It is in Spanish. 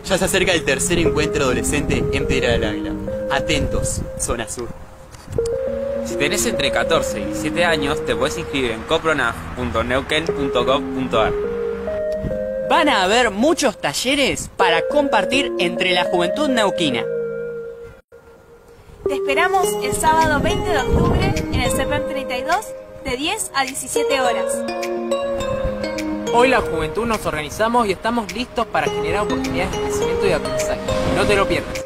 Ya se acerca el tercer encuentro adolescente en Piedra del Águila. Atentos, zona sur. Si tenés entre 14 y 17 años, te puedes inscribir en copronaf.neuquén.gov.ar. Van a haber muchos talleres para compartir entre la juventud neuquina. Te esperamos el sábado 20 de octubre en el CEPEM 32 de 10 a 17 horas. Hoy la juventud nos organizamos y estamos listos para generar oportunidades de crecimiento y aprendizaje. No te lo pierdas.